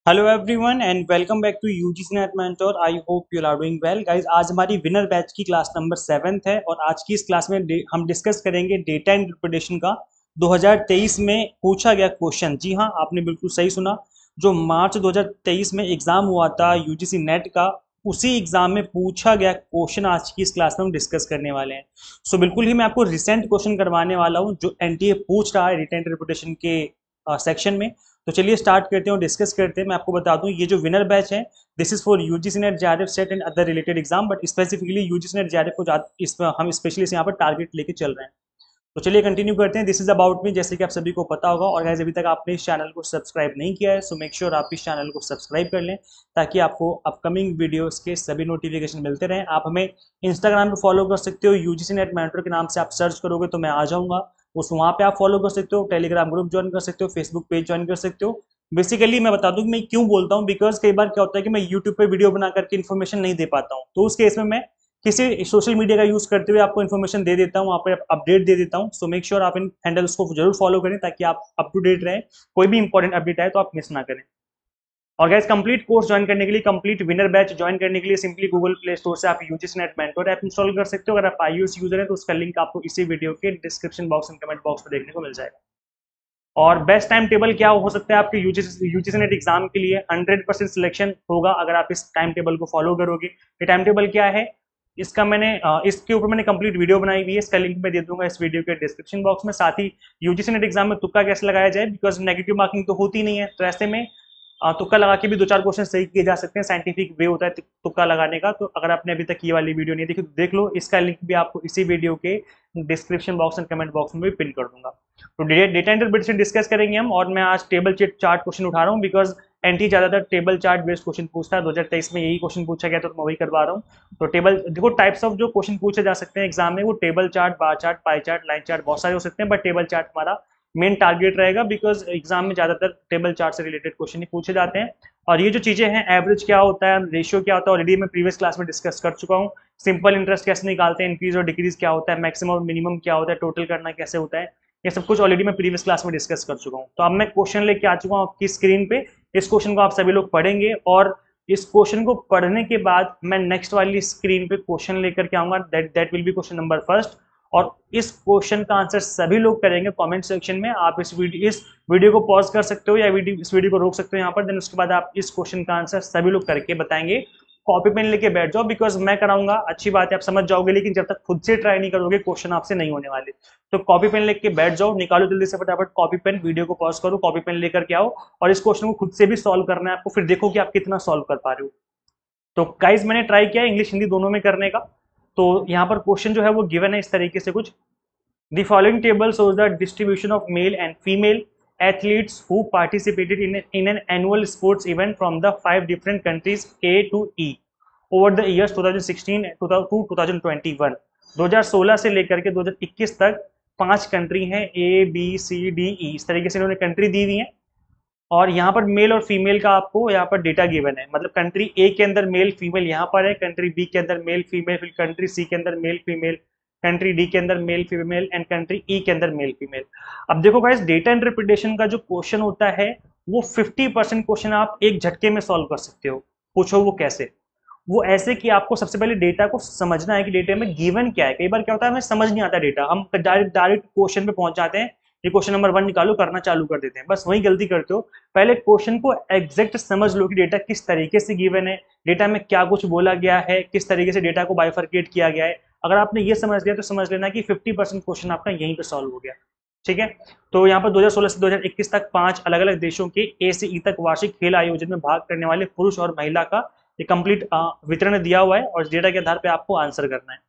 Hello everyone and welcome back to UGC NET mentor. I hope you are doing well guys. आज हमारी winner batch की class number 7th है और आज की इस क्लास में हम डिस्कस करेंगे डेटा इंटरप्रिटेशन का 2023 में पूछा गया क्वेश्चन। जी हाँ, आपने बिल्कुल सही सुना। जो मार्च 2023 में एग्जाम हुआ था यूजीसी नेट का, उसी एग्जाम में पूछा गया क्वेश्चन आज की इस क्लास में हम डिस्कस करने वाले हैं। सो बिल्कुल ही मैं आपको रिसेंट क्वेश्चन करवाने वाला हूँ जो एनटीए पूछ रहा है डेटा इंटरप्रिटेशन के सेक्शन में। तो चलिए स्टार्ट करते हैं और डिस्कस करते हैं। मैं आपको बता दूं, ये जो विनर बैच है this is for UGC NET, JRF, SET and other related exam, but specifically UGC NET JRF को इसमें हम स्पेशली यहाँ पर टारगेट लेके चल रहे हैं। तो चलिए कंटिन्यू करते हैं। दिस इज अबाउट मी, जैसे कि आप सभी को पता होगा। और गाइस, अभी तक आपने इस चैनल को सब्सक्राइब नहीं किया है सो मेक श्योर आप इस चैनल को सब्सक्राइब कर लें ताकि आपको अपकमिंग वीडियोस के सभी नोटिफिकेशन मिलते रहें। आप हमें इंस्टाग्राम पे फॉलो कर सकते हो, यूजीसी नेट मेंटर के नाम से आप सर्च करोगे तो मैं आ जाऊंगा। उस वहाँ पे आप फॉलो कर सकते हो, टेलीग्राम ग्रुप ज्वाइन कर सकते हो, फेसबुक पेज ज्वाइन कर सकते हो। बेसिकली मैं बता दूं कि मैं क्यों बोलता हूं, बिकॉज कई बार क्या होता है कि मैं यूट्यूब पे वीडियो बना करके इन्फॉर्मेशन नहीं दे पाता हूं, तो उस केस में मैं किसी सोशल मीडिया का यूज करते हुए आपको इन्फॉर्मेशन दे देता हूं, वहाँ पर अपडेट दे देता हूं। सो मेक श्योर आप इन हैंडल्स को जरूर फॉलो करें ताकि आप अप टू डेट रहें, कोई भी इंपॉर्टेंट अपडेट आए तो आप मिस ना करें। और गाइस, कंप्लीट कोर्स ज्वाइन करने के लिए, कंप्लीट विनर बैच ज्वाइन करने के लिए सिंपली गूगल प्ले स्टोर से आप UGC NET mentor app install कर सकते हो। अगर आप iOS यूजर हैं तो उसका लिंक आपको इसी वीडियो के description box and comment box में देखने को मिल जाएगा। और बेस्ट टाइम टेबल क्या हो सकता है आपके यूजीसी नेट एग्जाम के लिए? 100% सिलेक्शन होगा अगर आप इस टाइम टेबल को फॉलो करोगे। ये टाइम टेबल क्या है, इसका इसके ऊपर मैंने कंप्लीट वीडियो बनाई हुई है, इसका लिंक मैं दे दूंगा इस वीडियो के डिस्क्रिप्शन बॉक्स में। साथ ही यूजीसी नेट एग्जाम में तुक्का कैसे लगाया जाए, बिकॉज नेगेटिव मार्किंग तो होती नहीं है, तो ऐसे में तुक्का लगा के भी 2-4 क्वेश्चन सही किए जा सकते हैं। साइंटिफिक वे होता है तुक्का लगाने का। तो अगर आपने अभी तक ये वाली वीडियो नहीं देखी तो देख लो, इसका लिंक भी आपको इसी वीडियो के description box and comment box में भी पिन कर दूंगा। तो डेटा इंटरप्रिटेशन डिस्कस करेंगे हम, और मैं आज टेबल चार्ट क्वेश्चन उठा रहा हूँ बिकॉज एनटी ज्यादातर टेबल चार्ट बेस्ड क्वेश्चन पूछता है। 2023 में यही क्वेश्चन पूछा गया तो मैं वही करवा रहा हूँ। तो टेबल देखो, टाइप्स ऑफ जो क्वेश्चन पूछे जा सकते हैं एग्जाम में, वो table chart, bar chart, pie chart, line chart बहुत सारे हो सकते हैं, बट टेबल चार्ट हमारा मेन टारगेट रहेगा बिकॉज एग्जाम में ज्यादातर टेबल चार्ट से रिलेटेड क्वेश्चन ही पूछे जाते हैं। और ये जो चीजें हैं, एवरेज क्या होता है, रेशियो क्या होता है, ऑलरेडी मैं प्रीवियस क्लास में डिस्कस कर चुका हूँ। सिंपल इंटरेस्ट कैसे निकालते हैं, इंक्रीज और डिक्रीज क्या होता है, मैक्सिमम और मिनिमम क्या होता है, टोटल करना कैसे होता है, ये सब कुछ ऑलरेडी मैं प्रीवियस क्लास में डिस्कस कर चुका हूँ। तो अब मैं क्वेश्चन लेके आ चुका हूँ आपकी स्क्रीन पे। इस क्वेश्चन को आप सभी लोग पढ़ेंगे और इस क्वेश्चन को पढ़ने के बाद मैं नेक्स्ट वाली स्क्रीन पे क्वेश्चन लेकर के आऊंगा। That will be question number first. और इस क्वेश्चन का आंसर सभी लोग करेंगे कमेंट सेक्शन में। आप इस वीडियो को पॉज कर सकते हो या इस वीडियो को रोक सकते हो यहाँ पर। देन उसके बाद आप इस क्वेश्चन का आंसर सभी लोग करके बताएंगे। कॉपी पेन लेके बैठ जाओ, बिकॉज मैं कराऊंगा, अच्छी बात है आप समझ जाओगे, लेकिन जब तक खुद से ट्राई नहीं करोगे क्वेश्चन आपसे नहीं होने वाले। तो कॉपी पेन लेके बैठ जाओ, निकालो जल्दी से फटाफट कॉपी पेन, वीडियो को पॉज करो, कॉपी पेन लेकर के आओ और इस क्वेश्चन को खुद से भी सॉल्व करना है आपको, फिर देखो कि आप कितना सॉल्व कर पा रहे हो। तो गाइज, मैंने ट्राई किया इंग्लिश हिंदी दोनों में करने का। तो यहाँ पर क्वेश्चन जो है वो गिवन है इस तरीके से कुछ। The following table shows the distribution of male and female athletes who participated in an annual sports event from the 5 different countries A to E over the years 2016 to 2021। 2016 से लेकर के 2021 तक 5 कंट्री हैं, A, B, C, D, E, इस तरीके से इन्होंने country दी हुई है। और यहाँ पर मेल और फीमेल का आपको यहाँ पर डेटा गिवन है, मतलब कंट्री ए के अंदर मेल फीमेल यहाँ पर है, कंट्री बी के अंदर मेल फीमेल, फिर कंट्री सी के अंदर मेल फीमेल, कंट्री डी के अंदर male female and country E के अंदर मेल फीमेल। अब देखो गाइस, डेटा इंटरप्रिटेशन का जो क्वेश्चन होता है वो 50% क्वेश्चन आप एक झटके में सॉल्व कर सकते हो। पूछो वो कैसे? वो ऐसे कि आपको सबसे पहले डेटा को समझना है कि डेटा में गिवन क्या है। कई बार क्या होता है हमें समझ नहीं आता डेटा, हम डायरेक्ट क्वेश्चन पे पहुंच जाते हैं, ये क्वेश्चन नंबर 1 निकालो, करना चालू कर देते हैं, बस वही गलती करते हो। पहले क्वेश्चन को एग्जैक्ट समझ लो कि डेटा किस तरीके से गिवन है, डेटा में क्या कुछ बोला गया है, किस तरीके से डेटा को बाइफरकेट किया गया है। अगर आपने ये समझ लिया तो समझ लेना कि 50% क्वेश्चन आपका यहीं पे सॉल्व हो गया। ठीक है, तो यहाँ पर 2016 से 2021 तक 5 अलग अलग देशों के ए से ई तक वार्षिक खेल आयोजन में भाग करने वाले पुरुष और महिला का ये कंप्लीट वितरण दिया हुआ है और डेटा के आधार पे आपको आंसर करना है।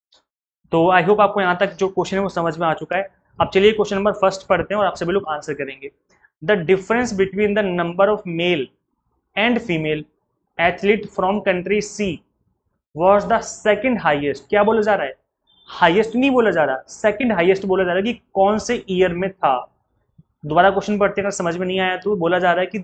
तो आई होप आपको यहाँ तक जो क्वेश्चन है वो समझ में आ चुका है। अब चलिए क्वेश्चन नंबर फर्स्ट पढ़ते हैं और आप सभी लोग आंसर करेंगे। The difference between the number of male and female athlete from country C was the second highest. क्या बोला जा रहा है? हाईएस्ट नहीं बोला जा रहा, सेकंड हाईएस्ट बोला जा रहा है कि कौन से ईयर में था। दोबारा क्वेश्चन पढ़ते हैं, अगर समझ में नहीं आया तो बोला जा रहा है कि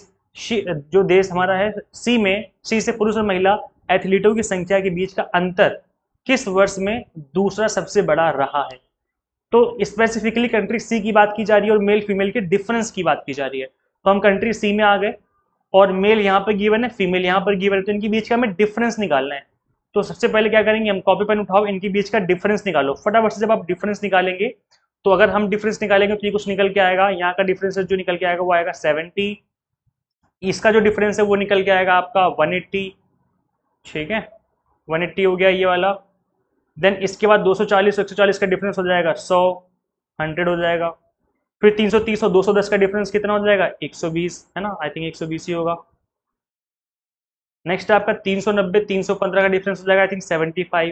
जो देश हमारा है सी में, सी से पुरुष और महिला एथलीटों की संख्या के बीच का अंतर किस वर्ष में दूसरा सबसे बड़ा रहा है। तो स्पेसिफिकली कंट्री सी की बात की जा रही है और मेल फीमेल के डिफरेंस की बात की जा रही है। तो हम कंट्री सी में आ गए और मेल यहाँ पर गिवन है, फीमेल यहाँ पर गिवन है, तो इनके बीच का हमें डिफरेंस निकालना है। तो सबसे पहले क्या करेंगे, हम कॉपी पेन उठाओ, इनके बीच का डिफरेंस निकालो फटाफट से। जब आप डिफरेंस निकालेंगे तो अगर हम डिफरेंस निकालेंगे तो ये कुछ निकल के आएगा, यहाँ का डिफरेंस जो निकल के आएगा वो आएगा 70, इसका जो डिफरेंस है वो निकल के आएगा आपका 180, ठीक है 180 हो गया ये वाला। देन इसके बाद 240 140 का डिफरेंस हो जाएगा 100, 100 हो जाएगा। फिर 330 और 210 का डिफरेंस कितना हो जाएगा 120, है ना, आई थिंक 120 ही होगा। नेक्स्ट आपका 390 315 का डिफरेंस हो जाएगा आई थिंक 75।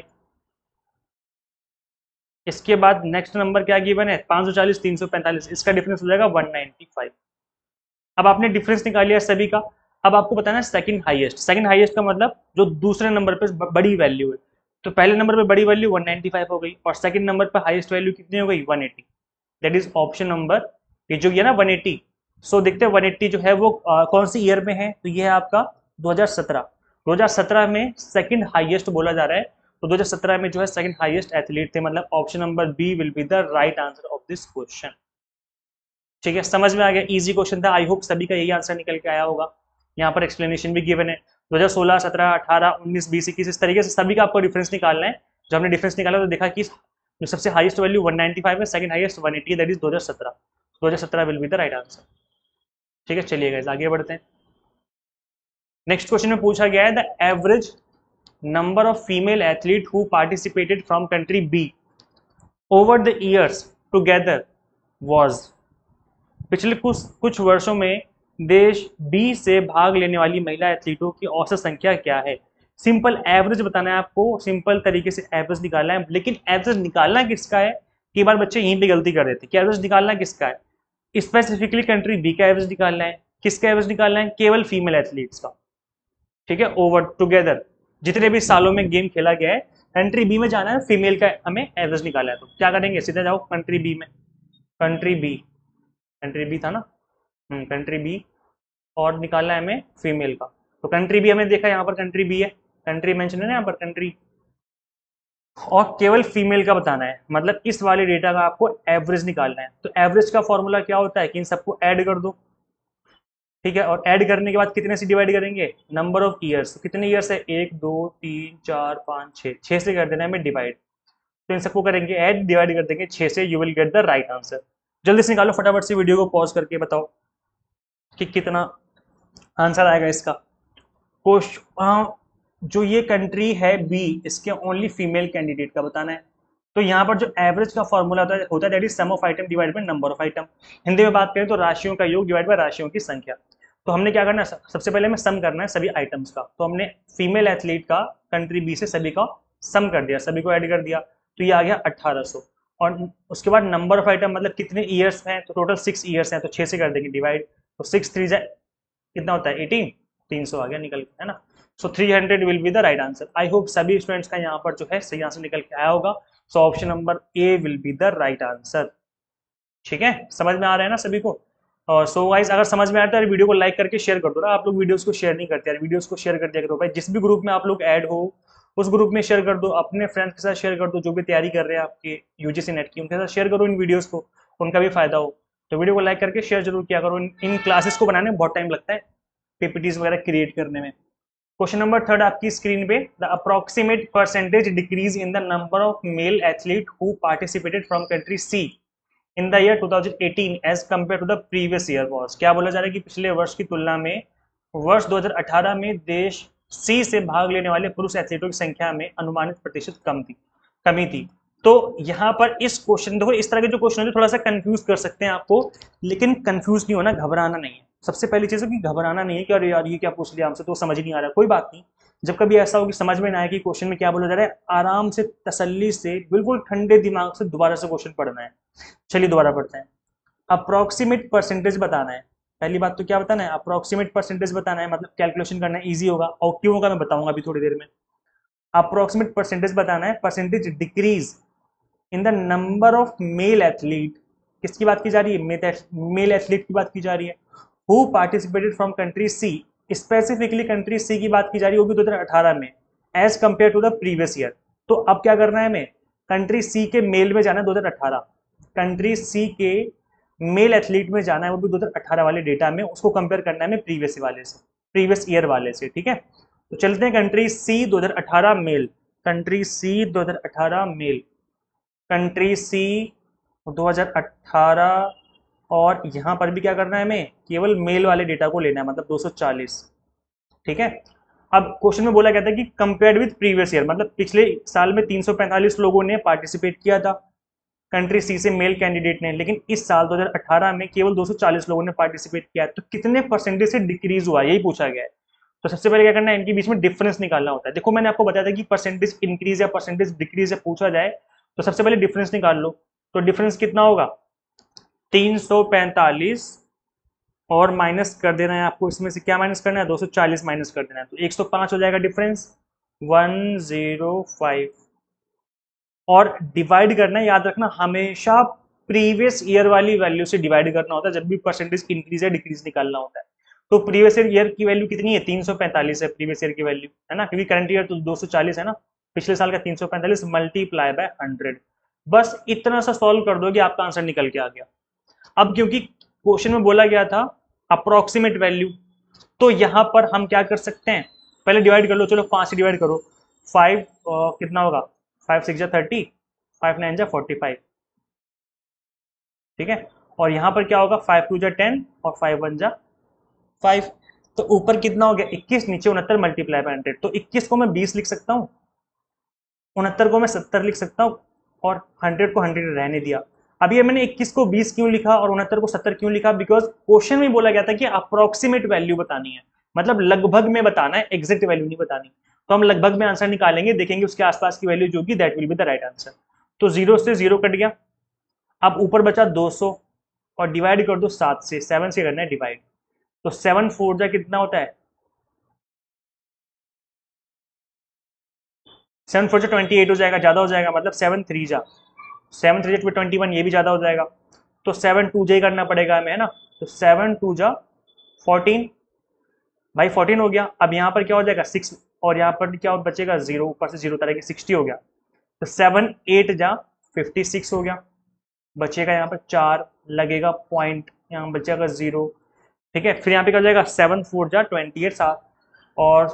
इसके बाद नेक्स्ट नंबर क्या गिवन है 540 345, इसका डिफरेंस हो जाएगा 195। अब आपने डिफरेंस निकाल लिया सभी का। अब आपको बताना है सेकंड हाईएस्ट। सेकंड हाईएस्ट का मतलब जो दूसरे नंबर पे बड़ी वैल्यू है। तो पहले नंबर पे बड़ी वैल्यू 195 हो गई और सेकंड नंबर पे हाईएस्ट वैल्यू कितनी हो गई 180। दैट इज ऑप्शन नंबर, ये जो है ना 180। सो देखते हैं 180 जो है वो कौन सी ईयर में है, तो ये है आपका 2017। 2017 में सेकंड हाईएस्ट बोला जा रहा है, तो 2017 में जो है सेकंड हाईएस्ट एथलीट थे, मतलब option number B will be the right answer of this question. ठीक है, समझ में आ गया, इजी क्वेश्चन था, आई होप सभी का यही आंसर निकल के आया होगा। यहाँ पर एक्सप्लेनेशन भी गिवन है 2016 17 18 19 20 21, इस तरीके से सभी का आपको डिफरेंस निकालना है। जब हमने डिफरेंस निकाला तो देखा कि जो सबसे हाईएस्ट वैल्यू 195 है, second highest 180, that is 2017। 2017 will be the right answer. ठीक है, चलिए गाइस आगे बढ़ते हैं। नेक्स्ट क्वेश्चन में पूछा गया है the average number of female athlete who participated from country B over the years together was. पिछले कुछ वर्षों में देश बी से भाग लेने वाली महिला एथलीटों की औसत संख्या क्या है। सिंपल एवरेज बताना है आपको, सिंपल तरीके से एवरेज निकालना है। लेकिन एवरेज निकालना किसका है, कई बार बच्चे यहीं पे गलती कर देते हैं कि एवरेज निकालना किसका है। स्पेसिफिकली कंट्री बी का एवरेज निकालना है। किसका एवरेज निकालना है, केवल फीमेल एथलीट्स का। ठीक है, ओवर टुगेदर जितने भी सालों में गेम खेला गया है, कंट्री बी में जाना है, फीमेल का हमें एवरेज निकालना है। तो क्या करेंगे, सीधे जाओ कंट्री बी में। कंट्री बी था ना, कंट्री बी, और निकालना है हमें फीमेल का। तो कंट्री बी हमने देखा, यहाँ पर कंट्री बी है, कंट्री मेंशन है ना यहाँ पर कंट्री, और केवल फीमेल का बताना है, मतलब इस वाले डेटा का आपको एवरेज निकालना है। तो एवरेज का फॉर्मूला क्या होता है कि इन सबको ऐड कर दो, ठीक है, और ऐड करने के बाद कितने से डिवाइड करेंगे, नंबर ऑफ ईयर्स। तो कितने ईयर्स है, 1 2 3 4 5 6, 6 से कर देना है हमें डिवाइड। तो इन सबको करेंगे ऐड, डिवाइड कर देंगे 6 से, you will get the right answer. जल्दी से निकालो फटाफट से, वीडियो को पॉज करके बताओ कि कितना आंसर आएगा इसका। क्वेश्चन जो ये कंट्री है बी, इसके ओनली फीमेल कैंडिडेट का बताना है। तो यहाँ पर जो एवरेज का फॉर्मूला होता है that is sum of item divide by number of item. Hindi में बात करें तो राशियों का योग डिवाइड बाय राशियों की संख्या। तो हमने क्या करना है, सबसे पहले हमें सम करना है सभी आइटम्स का। तो हमने फीमेल एथलीट का कंट्री बी से सभी का सम कर दिया, सभी को ऐड कर दिया, तो ये आ गया 1800। और उसके बाद नंबर ऑफ आइटम मतलब कितने ईयर्स हैं, तो टोटल 6 ईयर्स हैं, तो 6 से कर देंगे डिवाइड। तो 6 3 कितना होता है 18, 300 आ गया निकल के, है ना। So 300 will be the right answer. I hope सभी स्टूडेंट्स का यहाँ पर जो है सही आंसर निकल के आया होगा। So option number A will be the right answer. ठीक है, समझ में आ रहा है ना सभी को। और सो गाइस अगर समझ में आया तो वीडियो को लाइक करके शेयर कर दो ना। आप लोग वीडियोस को शेयर नहीं करते यार, वीडियोस को शेयर कर दिया करो भाई। जिस भी ग्रुप में आप लोग ऐड हो उस ग्रुप में शेयर कर दो, अपने फ्रेंड्स के साथ शेयर कर दो, जो भी तैयारी कर रहे हैं आपके यूजीसी नेट की, उनके साथ शेयर करो इन वीडियोस को, उनका भी फायदा हो। तो वीडियो को लाइक करके शेयर जरूर किया करो। इन क्लासेस को बनाने में बहुत टाइम लगता है, पीपीटीज वगैरह क्रिएट करने में। क्वेश्चन नंबर 3 आपकी स्क्रीन पे, the approximate percentage decrease in the number of male athlete who participated from country C in the year 2018 as compare to the previous year was. क्या बोला जा रहा है कि पिछले वर्ष की तुलना में वर्ष 2018 में देश सी से भाग लेने वाले पुरुष एथलीटों की संख्या में अनुमानित प्रतिशत कमी थी। तो यहाँ पर इस क्वेश्चन देखो, इस तरह के जो क्वेश्चन है थोड़ा सा कंफ्यूज कर सकते हैं आपको, लेकिन कंफ्यूज नहीं होना, घबराना नहीं है। सबसे पहली चीज है कि घबराना नहीं है कि अरे यार ये क्या पूछ लिया हमसे, तो समझ नहीं आ रहा, कोई बात नहीं। जब कभी ऐसा हो कि समझ में ना आए कि क्वेश्चन में क्या बोला जा रहा है, आराम से तसल्ली से बिल्कुल ठंडे दिमाग से दोबारा से क्वेश्चन पढ़ना है। चलिए दोबारा पढ़ते हैं। अप्रोक्सीमेट परसेंटेज बताना है, पहली बात तो क्या बताना है, अप्रोक्सीमेट परसेंटेज बताना है, मतलब कैलकुलेशन करना है, इजी होगा। और क्यों होगा मैं बताऊंगा अभी थोड़ी देर में। अप्रोक्सीमेट परसेंटेज बताना है, percentage decrease in the number of male athlete, किसकी बात की जा रही है, मेल एथलीट की बात की जा रही है, who participated from country C, specifically country C की बात की जा रही होगी 2018 में, as compare to the previous year. तो अब क्या करना है हमें, कंट्री सी के मेल में जाना है 2018, कंट्री सी के मेल एथलीट में जाना है, वो भी 2018 वाले डेटा में, उसको कंपेयर करना है हमें प्रीवियस वाले से। प्रीवियस ईयर वाले से, ठीक है। तो चलते हैं country C 2018 male, country C 2018 male, country C 2018, और यहाँ पर भी क्या करना है, हमें केवल मेल वाले डेटा को लेना है, मतलब 240, ठीक है। अब क्वेश्चन में बोला गया था कि कंपेयर्ड विद प्रीवियस ईयर, मतलब पिछले साल में 345 लोगों ने पार्टिसिपेट किया था कंट्री सी से मेल कैंडिडेट ने, लेकिन इस साल 2018 में केवल 240 लोगों ने पार्टिसिपेट किया, तो कितने परसेंटेज से डिक्रीज हुआ, यही पूछा गया है। तो सबसे पहले क्या करना है, इनके बीच में डिफरेंस निकालना होता है। देखो मैंने आपको बताया था कि परसेंटेज इंक्रीज या परसेंटेज डिक्रीज या पूछा जाए तो सबसे पहले डिफरेंस निकाल लो। तो डिफरेंस कितना होगा, 345, और माइनस कर देना है आपको, इसमें से क्या माइनस करना है, 240 माइनस कर देना है, तो 105 हो जाएगा डिफरेंस, 105, और डिवाइड करना है, याद रखना हमेशा प्रीवियस ईयर वाली वैल्यू से डिवाइड करना होता है जब भी परसेंटेज इंक्रीज या डिक्रीज निकालना होता है। तो प्रीवियस ईयर की वैल्यू कितनी है, 345 है प्रीवियस ईयर की वैल्यू, है ना, क्योंकि करंट ईयर तो 240 है ना, पिछले साल का 345 मल्टीप्लाई बाय 100। बस इतना सा सॉल्व कर दोगे आपका आंसर निकल के आ गया। अब क्योंकि क्वेश्चन में बोला गया था अप्रोक्सीमेट वैल्यू, तो यहां पर हम क्या कर सकते हैं, पहले डिवाइड कर लो, चलो 5 से डिवाइड करो, 5 कितना होगा, 5 6 जा 30, 5 9 जा 45, ठीक है। और यहां पर क्या होगा, 5 2 जा 10 और 5 1 जा 5। तो ऊपर कितना हो गया 21, नीचे 69 मल्टीप्लाई बाय 100, तो 21 को मैं 20 लिख सकता हूँ, 69 को मैं 70 लिख सकता हूँ, और 100 को 100 रहने दिया। अब ये मैंने 21 को 20 क्यों लिखा और 69 को 70 क्यों लिखा, बिकॉज क्वेश्चन में बोला गया था कि अप्रोक्सीमेट वैल्यू बतानी है, मतलब लगभग में बताना है, एग्जैक्ट वैल्यू नहीं बतानी। तो हम लगभग में आंसर निकालेंगे, देखेंगे उसके आसपास की वैल्यू जो होगी that will be the right answer. तो 0 से 0 कट गया, अब ऊपर बचा 200, और डिवाइड कर दो 7 से, 7 से करना है डिवाइड, तो 7 4 जा कितना होता है, 7 4 जा 28 हो जाएगा, ज्यादा हो जाएगा, मतलब 7 3 जा 21, ये भी ज्यादा हो जाएगा, तो 7 2 जा ही करना पड़ेगा हमें, है ना। तो 7 2 जा 14, भाई 14 हो गया। अब यहाँ पर क्या हो जाएगा 6, और यहाँ पर क्या बचेगा 0, ऊपर से 0 तरह की 60 हो गया, तो 7 8 जा 56 हो गया, बचेगा यहाँ पर 4 लगेगा पॉइंट, यहाँ बचेगा 0, ठीक है। फिर यहाँ पे क्या हो जाएगा 7 4 जा 28 7, और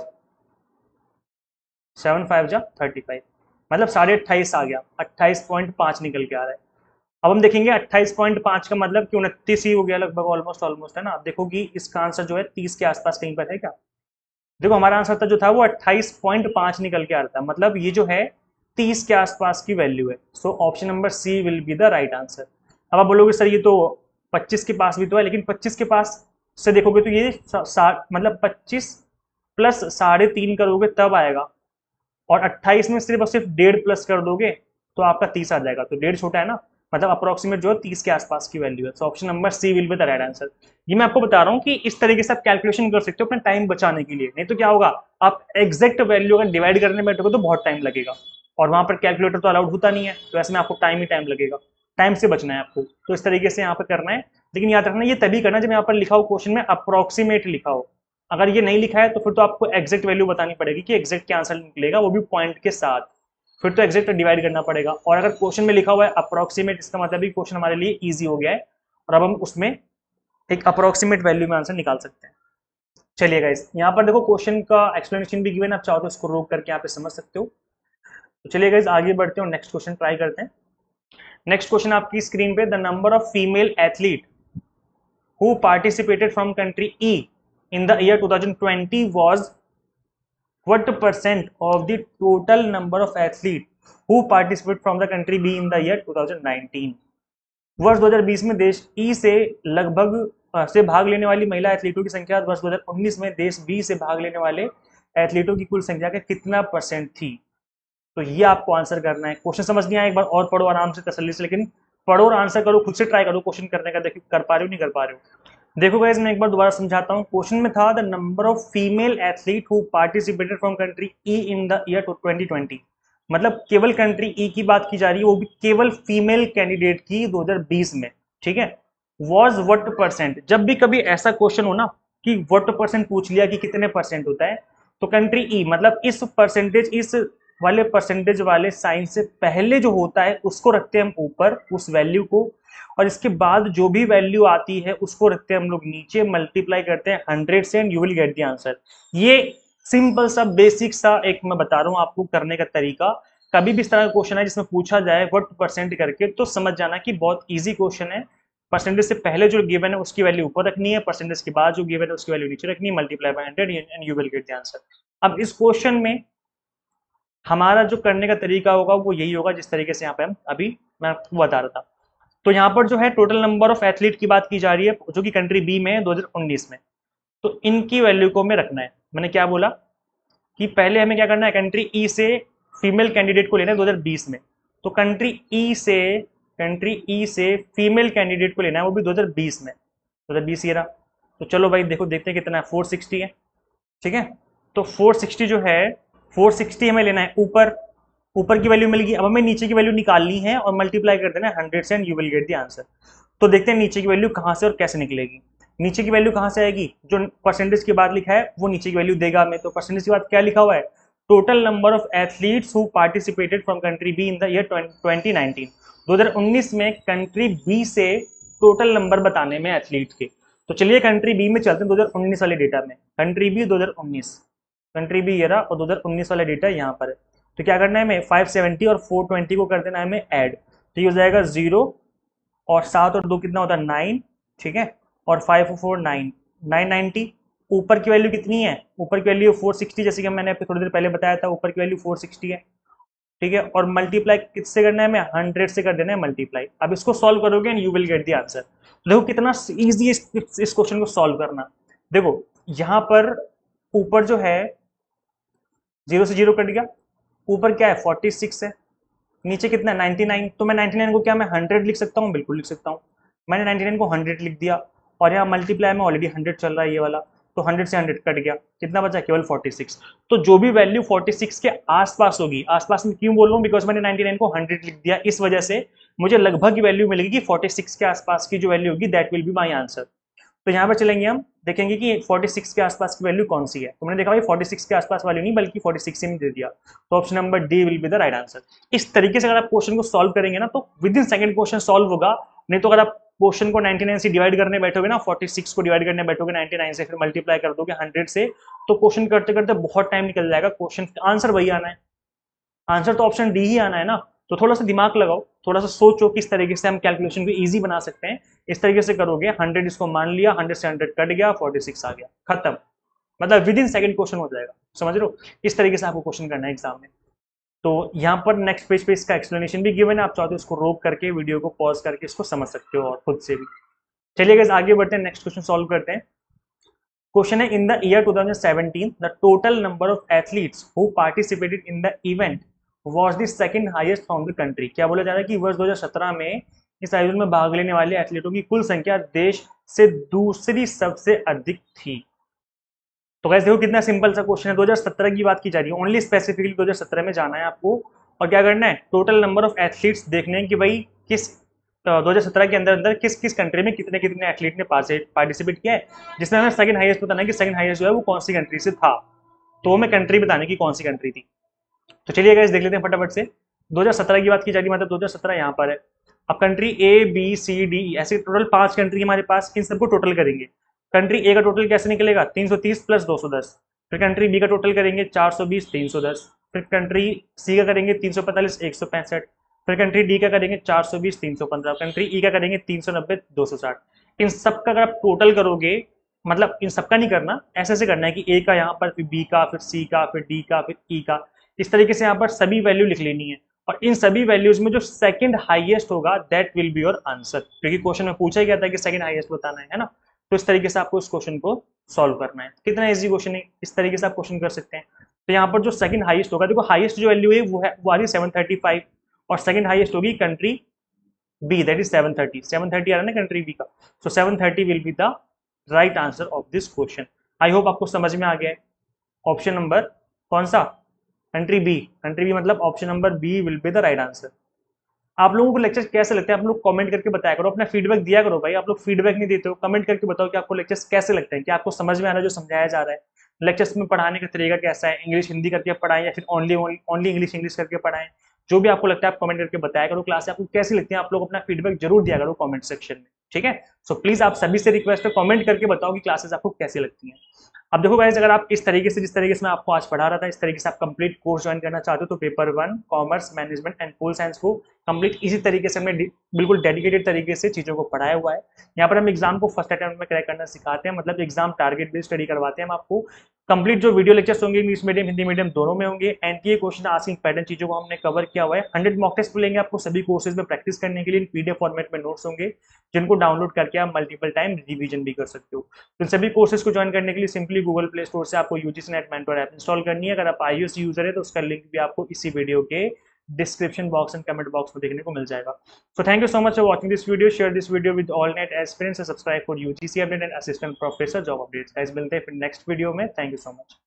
7 5 जा 35, मतलब 28.5 आ गया, 28.5 निकल के आ रहा है। अब हम देखेंगे 28.5 का मतलब कि 29 ही हो गया लगभग, ऑलमोस्ट ऑलमोस्ट, है ना। आप देखो कि इसका आंसर जो है 30 के आसपास कहीं पर है क्या, देखो हमारा आंसर था जो था वो 28.5 निकल के आ रहा था, मतलब ये जो है 30 के आसपास की वैल्यू है। So option number C will be the right answer. अब आप बोलोगे सर ये तो 25 के पास भी तो है, लेकिन 25 के पास से देखोगे तो ये मतलब 25 प्लस 3.5 करोगे तब आएगा, और 28 में सिर्फ और सिर्फ 1.5 प्लस कर दोगे तो आपका 30 आ जाएगा, तो 1.5 छोटा है ना, मतलब अप्रोक्सीमेट जो है 30 के आसपास की वैल्यू है। So option number C will be the right answer. ये मैं आपको बता रहा हूँ कि इस तरीके से आप कैलकुलेशन कर सकते हो अपना टाइम बचाने के लिए, नहीं तो क्या होगा, आप एग्जैक्ट वैल्यू अगर डिवाइड करने बैठोगे तो बहुत टाइम लगेगा, और वहां पर कैलकुलेटर तो अलाउड होता नहीं है, तो ऐसे में आपको टाइम ही टाइम लगेगा, टाइम से बचना है आपको। तो इस तरीके से यहाँ पर करना है, लेकिन याद रखना ये तभी करना जब यहाँ पर लिखा हो क्वेश्चन में अप्रोक्सीमेट लिखा हो। अगर ये नहीं लिखा है तो फिर तो आपको एग्जैक्ट वैल्यू बतानी पड़ेगी कि एग्जैक्ट क्या आंसर निकलेगा, वो भी पॉइंट के साथ, फिर तो एग्जैक्ट डिवाइड करना पड़ेगा। और अगर क्वेश्चन में लिखा हुआ है अप्रोक्सीमेट, इसका मतलब भी क्वेश्चन हमारे लिए इजी हो गया है, और अब हम उसमें एक अप्रोक्सीमेट वैल्यू में आंसर निकाल सकते हैं। चलिए गाइस, यहाँ पर देखो क्वेश्चन का एक्सप्लेनेशन भी गिवन, आप चाहो तो इसको रोक करके यहाँ पे समझ सकते हो। तो चलिए गाइस आगे बढ़ते हो, नेक्स्ट क्वेश्चन ट्राई करते हैं। नेक्स्ट क्वेश्चन आपकी स्क्रीन पे, the number of female athlete who participated from country E in the year 2020 was what percent of the total number of athletes who participated from the country B in the year 2019। वर्ष 2020 में देश ई से लगभग से भाग लेने वाली महिला एथलीटों की संख्या वर्ष 2019 में देश बी से भाग लेने वाले एथलीटों की कुल संख्या का कितना परसेंट थी। तो ये आपको आंसर करना है। क्वेश्चन समझ नहीं आया एक बार और पढ़ो आराम से तसल्ली से, लेकिन पढ़ो और आंसर करो, खुद से ट्राई करो क्वेश्चन करने का, देखो कर पा रहे हो नहीं कर पा रहे हो। देखो गाइस मैं एक बार दोबारा समझाता हूँ। क्वेश्चन में था the number of female athlete who participated from country E in the year 2020, मतलब केवल कंट्री ई की बात की जा रही है, वो भी केवल फीमेल कैंडिडेट की 2020 में, ठीक है। वॉज व्हाट परसेंट, जब भी कभी ऐसा क्वेश्चन हो ना कि व्हाट परसेंट पूछ लिया कि कितने परसेंट होता है, तो कंट्री ई मतलब इस परसेंटेज, इस वाले परसेंटेज वाले साइन से पहले जो होता है उसको रखते हैं हम ऊपर, उस वैल्यू को, और इसके बाद जो भी वैल्यू आती है उसको रखते हैं हम लोग नीचे, मल्टीप्लाई करते हैं 100 से and you will get the answer. ये सिंपल सा बेसिक सा एक मैं बता रहा हूँ आपको करने का तरीका। कभी भी इस तरह का क्वेश्चन है जिसमें पूछा जाए व्हाट परसेंट करके, तो समझ जाना कि बहुत ईजी क्वेश्चन है। परसेंटेज से पहले जो गिवन है उसकी वैल्यू ऊपर रखनी है, परसेंटेज के बाद जो गिवन है उसकी वैल्यू नीचे रखनी है, multiply by 100 and you will get the answer. अब इस क्वेश्चन में हमारा जो करने का तरीका होगा वो यही होगा जिस तरीके से यहाँ पे हम अभी मैं आपको बता रहा था। तो यहाँ पर जो है टोटल नंबर ऑफ एथलीट की बात की जा रही है जो कि कंट्री बी में है 2019 में। तो इनकी वैल्यू को हमें रखना है। मैंने क्या बोला कि पहले हमें क्या करना है, कंट्री ई से फीमेल कैंडिडेट को लेना है 2020 में। तो कंट्री ई से फीमेल कैंडिडेट को लेना है, वो भी 2020 में। 2020 ये रहा। तो चलो भाई देखो, देखते हैं कितना है, 460 है। ठीक है, तो 460 जो है, 460 हमें लेना है ऊपर। ऊपर की वैल्यू मिल गई, अब हमें नीचे की वैल्यू निकालनी है और मल्टीप्लाई कर देना है 100 से and you will get the answer. तो देखते हैं नीचे की वैल्यू कहाँ से और कैसे निकलेगी। नीचे की वैल्यू कहाँ से आएगी, जो परसेंटेज के बाद लिखा है वो नीचे की वैल्यू देगा हमें। तो परसेंटेज के बाद क्या लिखा हुआ है, total number of athletes who participated from country B in the year 2019। 2019 में कंट्री बी से टोटल नंबर बताने में एथलीट के। तो चलिए कंट्री बी में चलते हैं 2019 वाले डेटा में। कंट्री बी 2019, कंट्री बी ये रहा और 2019 वाला डेटा यहाँ पर है। तो क्या करना है हमें, 570 और 420 को कर देना है हमें ऐड। तो ये हो जाएगा 0 और 7 और 2 कितना होता है 9। ठीक है, और 5 और 4 9, 990। ऊपर की वैल्यू कितनी है, ऊपर की वैल्यू 460, जैसे कि मैंने आपको थोड़ी देर पहले बताया था, ऊपर की वैल्यू 460 है। ठीक है, और मल्टीप्लाई किससे करना है हमें, 100 से कर देना है मल्टीप्लाई। अब इसको सॉल्व करोगे and you will get the answer. देखो कितना इजी इस क्वेश्चन को सॉल्व करना। देखो यहाँ पर ऊपर जो है 0 से 0 कट गया, ऊपर क्या है 46 है, नीचे कितना है 99। तो मैं 99 को क्या मैं 100 लिख सकता हूँ, बिल्कुल लिख सकता हूँ। मैंने 99 को 100 लिख दिया और यहाँ मल्टीप्लाई में ऑलरेडी 100 चल रहा है ये वाला। तो 100 से 100 कट गया, कितना बचा केवल 46। तो जो भी वैल्यू 46 के आसपास होगी, आसपास में क्यों बोल रहा हूँ, बिकॉज मैंने 99 को 100 लिख दिया, इस वजह से मुझे लगभग वैल्यू मिलेगी कि 46 के आसपास की जो वैल्यू होगी that will be my answer. तो यहाँ पर चलेंगे हम, देखेंगे कि 46 के आसपास की वैल्यू कौन सी है। तो मैंने देखा भाई 46 के आसपास वाली नहीं बल्कि 46 ही दे दिया। तो option number D will be the right answer. इस तरीके से अगर आप क्वेश्चन को सॉल्व करेंगे ना तो within second question solve होगा। नहीं तो अगर आप क्वेश्चन को 99 से डिवाइड करने बैठोगे ना, 46 को डिवाइड करने बैठोगे 99 से, फिर मल्टीप्लाई कर दोगे 100 से, तो क्वेश्चन करते करते बहुत टाइम निकल जाएगा। क्वेश्चन आंसर वही आना है, आंसर तो ऑप्शन डी ही आना है ना। तो थोड़ा सा दिमाग लगाओ, थोड़ा सा सोचो किस तरीके से हम कैलकुलेशन को इजी बना सकते हैं। इस तरीके से करोगे, 100 इसको मान लिया, 100 से 100 कट गया, 46 आ गया, खत्म। मतलब विद इन सेकंड क्वेश्चन हो जाएगा, समझ रहे हो। इस तरीके से आपको क्वेश्चन करना है एग्जाम में। तो यहाँ पर नेक्स्ट पेज पे इसका एक्सप्लेनेशन भी गिवन है, आप चाहते हो इसको रोक करके वीडियो को पॉज करके इसको समझ सकते हो और खुद से भी। चलिए गाइस आगे बढ़ते हैं, नेक्स्ट क्वेश्चन सॉल्व करते हैं। क्वेश्चन है, in the year 2017 the total number of athletes who participated in the event was the second highest from the country. क्या बोला जा रहा है कि वर्ष 2017 में इस आयोजन में भाग लेने वाले एथलीटों की कुल संख्या देश से दूसरी सबसे अधिक थी। तो गाइस देखो कितना सिंपल सा क्वेश्चन है, 2017 की बात की जा रही है, ओनली स्पेसिफिकली 2017 में जाना है आपको। और क्या करना है, टोटल नंबर ऑफ एथलीट्स देखने हैं कि भाई किस 2017 के अंदर अंदर किस किस कंट्री में कितने कितने एथलीट ने पार्टिसिपेट किया है, जिसमें हमें सेकंड हाईएस्ट बताना है कि सेकंड हाईएस्ट जो है वो कौन सी कंट्री से था। तो हमें कंट्री बताने की कौन सी कंट्री थी। तो चलिए गाइस देख लेते हैं फटाफट से। 2017 की बात की जा रही है, मतलब 2017 यहाँ पर है। अब country A B C D ऐसे टोटल 5 कंट्री हमारे पास, इन सबको टोटल करेंगे। कंट्री ए का टोटल कैसे निकलेगा, 330 प्लस 210। फिर कंट्री बी का टोटल करेंगे 420 310। फिर कंट्री सी का करेंगे 345 165। फिर कंट्री डी का करेंगे 420 315। कंट्री ई का करेंगे 390 260। इन सब का अगर आप टोटल करोगे, मतलब इन सबका नहीं करना, ऐसे ऐसे करना है कि ए का यहाँ पर, फिर बी का, फिर सी का, फिर डी का, फिर ई का। इस तरीके से यहाँ पर सभी वैल्यू लिख लेनी है और इन सभी वैल्यूज में जो सेकंड हाईएस्ट होगा that will be your answer, क्योंकि क्वेश्चन में पूछा ही गया था कि सेकंड हाईएस्ट बताना है ना। तो इस तरीके से आपको इस क्वेश्चन को सॉल्व करना है। कितना इजी क्वेश्चन है, इस तरीके से आप क्वेश्चन कर सकते हैं। तो यहाँ पर जो सेकंड हाईएस्ट होगा, देखो हाईएस्ट जो वैल्यू है वो आ रही है 735 और सेकंड हाईएस्ट होगी कंट्री बी, दैट इज 730। 730 आ रहा है ना कंट्री बी का। So 730 will be the right answer of this question. I hope आपको समझ में आ गया है। ऑप्शन नंबर कौन सा, कंट्री बी। कंट्री बी मतलब option number B will be the right answer. आप लोगों को लेक्चर कैसे लगते हैं, आप लोग कमेंट करके बताया करो, अपना फीडबैक दिया करो भाई। आप लोग फीडबैक नहीं देते हो, कमेंट करके बताओ कि आपको लेक्चर्स कैसे लगते हैं, कि आपको समझ में आ रहा है जो समझाया जा रहा है, लेक्चर्स में पढ़ाने का तरीका कैसा है, इंग्लिश हिंदी करके पढ़ाएं या फिर ओनली इंग्लिश करके पढ़ाएं, जो भी आपको लगता है आप कमेंट करके बताया करो, क्लास आपको कैसी लगती है, आप लोग अपना फीडबैक जरूर दिया करो कमेंट सेक्शन में, ठीक है। सो प्लीज आप सभी से रिक्वेस्ट है, कमेंट करके बताओ कि क्लासेस आपको कैसी लगती हैं। अब देखो गाइस, अगर आप इस तरीके से, जिस तरीके से मैं आपको आज पढ़ा रहा था, इस तरीके से आप कंप्लीट कोर्स ज्वाइन करना चाहते हो तो paper 1 commerce management and pol science को कंप्लीट इसी तरीके से हमने बिल्कुल डेडिकेटेड तरीके से चीजों को पढ़ाया हुआ है। यहाँ पर हम एग्जाम को फर्स्ट अटेम्प्ट में क्रैक करना सिखाते हैं, मतलब एग्जाम टारगेट बेस्ड स्टडी करवाते हैं हम आपको। कंप्लीट जो वीडियो लेक्चर्स होंगे इंग्लिश मीडियम हिंदी मीडियम दोनों में होंगे। एनटीए क्वेश्चन आस्किंग पैटर्न चीजों को हमने कवर किया हुआ है। 100 मॉक टेस्ट मिलेंगे आपको सभी कोर्सेज में प्रैक्टिस करने के लिए। पीडीएफ फॉर्मेट में नोट्स होंगे जिनको डाउनलोड करके आप मल्टीपल टाइम रिवीजन भी कर सकते हो। तो इन सभी कोर्सेज को ज्वाइन करने के लिए सिंपली गूगल प्ले स्टोर से आपको UGC NET mentor app install करनी है। अगर आप आईओएस यूजर है तो उसका लिंक भी आपको इसी वीडियो के description box and comment box में देखने को मिल जाएगा। So thank you so much for watching this video. Share this video with all NET aspirants, subscribe for UGC update and assistant professor job updates. Guys मिलते हैं फिर next video में। Thank you so much.